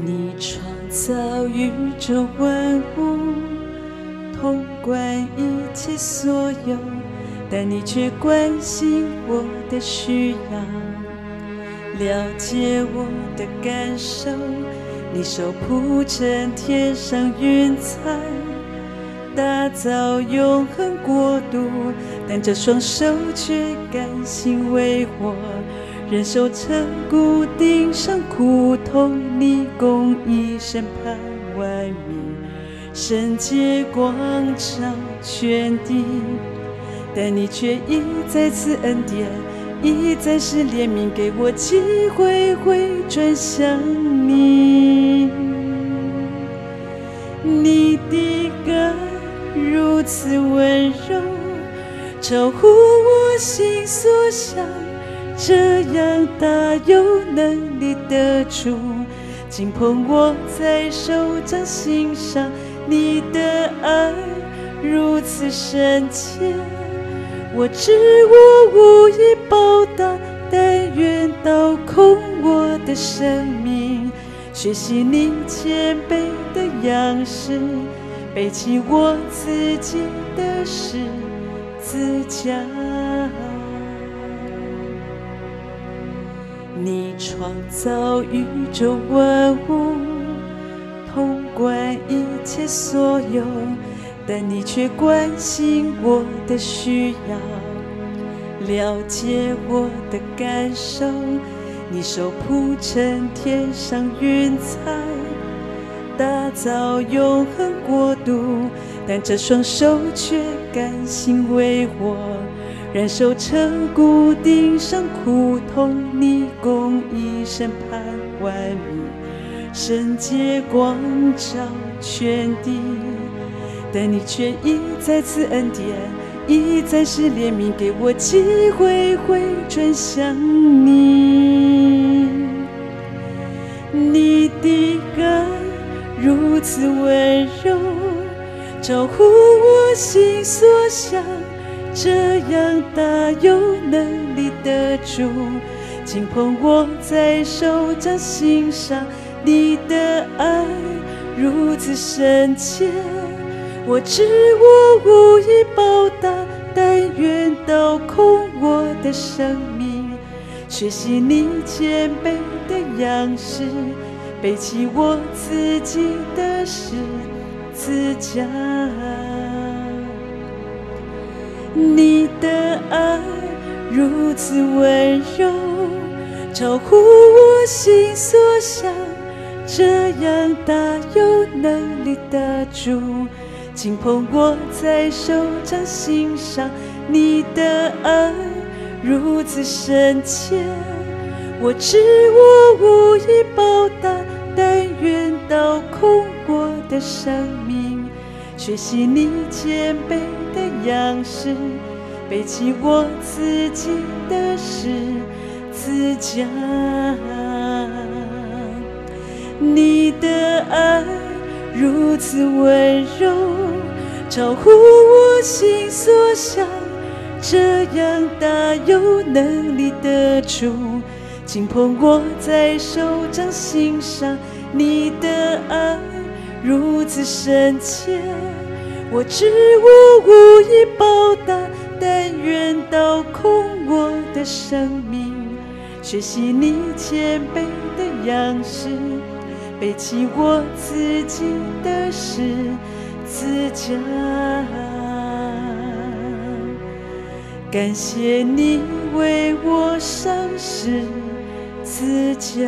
你创造宇宙万物，统管一切所有，但你却关心我的需要，了解我的感受。你手铺成天上云彩，打造永恒国度，但这双手却甘心为我忍受沉谷顶上苦痛。你公义审判万民，圣洁光照全地，但你却一再赐恩典，一再施怜悯，给我机会回转向你。你的爱如此温柔，超乎我心所想，这样大有能力的主，紧捧我在手掌心上。你的爱如此深切，我知我无以报答，但愿倒空我的生命，学习你谦卑的样式，背起我自己的十字架。你创造宇宙万物，统管一切所有，但你却关心我的需要，了解我的感受。你手铺成天上云彩，打造永恒国度，但这双手却甘心为我忍受沉谷顶上苦痛。你公义审判万民，圣洁光照全地，但你却一再赐恩典，一再施怜悯，给我机会回转向你。你的爱如此温柔，超乎我心所想，这样大有能力的主，紧捧我在手掌心上。你的爱如此深切，我知我无以报答，但愿倒空我的生命，学习你谦卑的样式，背起我自己的十字架。你的爱如此温柔，超乎我心所想，这样大有能力的主，紧捧我在手掌心上。你的爱如此深切，我知我无以报答，但愿倒空我的生命，学习你谦卑的样式，背起我自己的十字架。你的爱如此温柔，超乎我心所想，这样大有能力的主，紧捧我在手掌心上。你的爱如此深切，我知我无以报答，但愿倒空我的生命，学习你谦卑的样式，背起我自己的十字架。感谢你为我上十字架。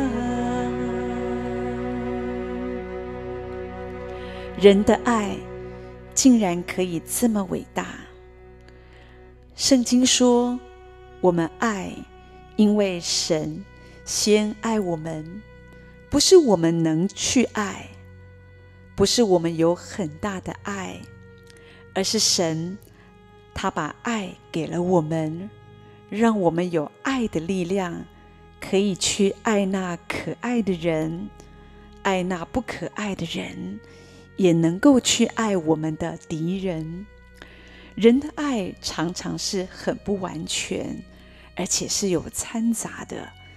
人的爱竟然可以这么伟大。圣经说，我们爱，因为神先爱我们，不是我们能去爱，不是我们有很大的爱，而是神他把爱给了我们，让我们有爱的力量，可以去爱那可爱的人，爱那不可爱的人，也能够去爱我们的敌人。人的爱常常是很不完全，而且是有掺杂的，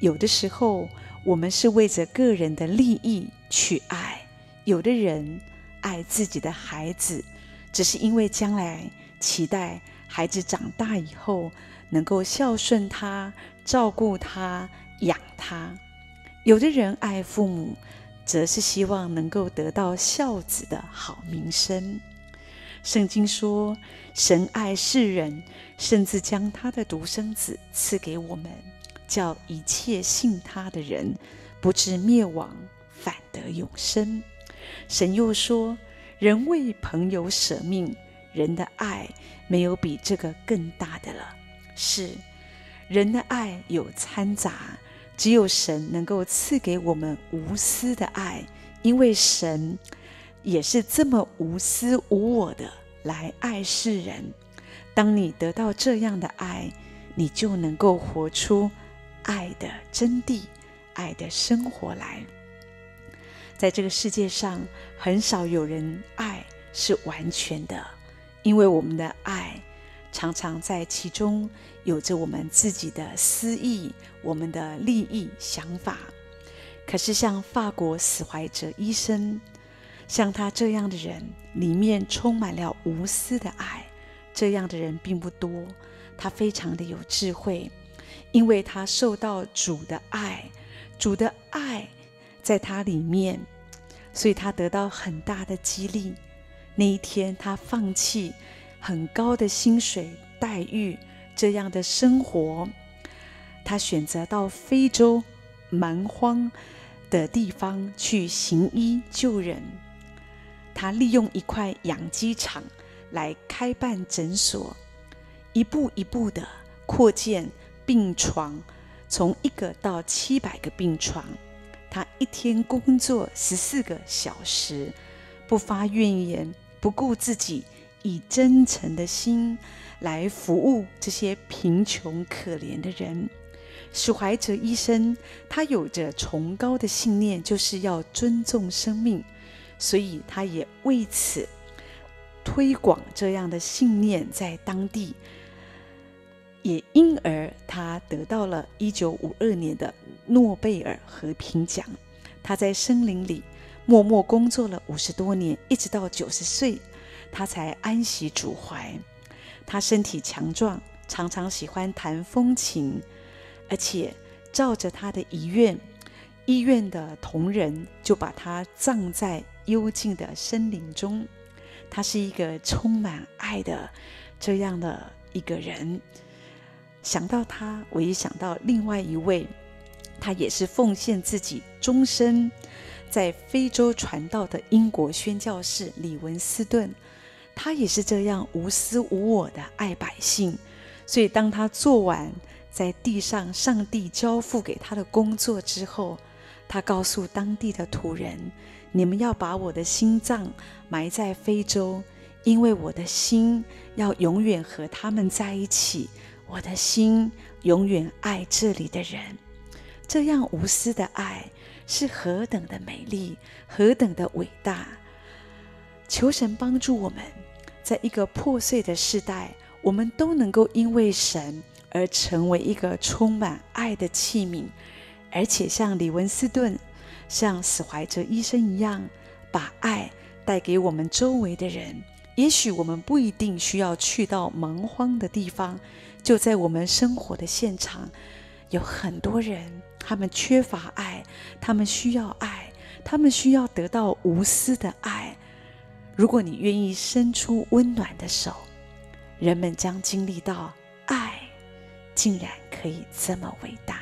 有的时候我们是为着个人的利益去爱，有的人爱自己的孩子，只是因为将来期待孩子长大以后能够孝顺他、照顾他、养他。有的人爱父母，则是希望能够得到孝子的好名声。圣经说，神爱世人，甚至将他的独生子赐给我们，叫一切信他的人不至灭亡，反得永生。神又说，人为朋友舍命，人的爱没有比这个更大的了。是，人的爱有掺杂，只有神能够赐给我们无私的爱，因为神也是这么无私无我的来爱世人。当你得到这样的爱，你就能够活出爱的真谛，爱的生活来。在这个世界上，很少有人爱是完全的，因为我们的爱常常在其中有着我们自己的私意，我们的利益想法。可是像法国史怀哲医生，像他这样的人，里面充满了无私的爱。这样的人并不多，他非常的有智慧，因为他受到主的爱，主的爱在他里面，所以他得到很大的激励。那一天他放弃很高的薪水待遇，这样的生活，他选择到非洲蛮荒的地方去行医救人。他利用一块养鸡场来开办诊所，一步一步的扩建病床，从1个到700个病床。他一天工作14个小时，不发怨言，不顾自己，以真诚的心来服务这些贫穷可怜的人。史怀哲医生他有着崇高的信念，就是要尊重生命，所以他也为此推广这样的信念在当地，也因而他得到了1952年的诺贝尔和平奖。他在森林里默默工作了50多年，一直到90岁他才安息主怀。他身体强壮，常常喜欢弹风琴，而且照着他的遗愿，医院的同仁就把他葬在幽静的森林中。他是一个充满爱的这样的一个人。想到他，我也想到另外一位，他也是奉献自己终身在非洲传道的英国宣教士李文斯顿。他也是这样无私无我的爱百姓，所以当他做完在地上上帝交付给他的工作之后，他告诉当地的土人，你们要把我的心脏埋在非洲，因为我的心要永远和他们在一起，我的心永远爱这里的人。这样无私的爱是何等的美丽，何等的伟大。求神帮助我们，在一个破碎的世代，我们都能够因为神而成为一个充满爱的器皿，而且像李文斯顿、像史怀哲医生一样，把爱带给我们周围的人。也许我们不一定需要去到蛮荒的地方，就在我们生活的现场，有很多人，他们缺乏爱，他们需要爱，他们需要得到无私的爱。如果你愿意伸出温暖的手，人们将经历到爱竟然可以这么伟大。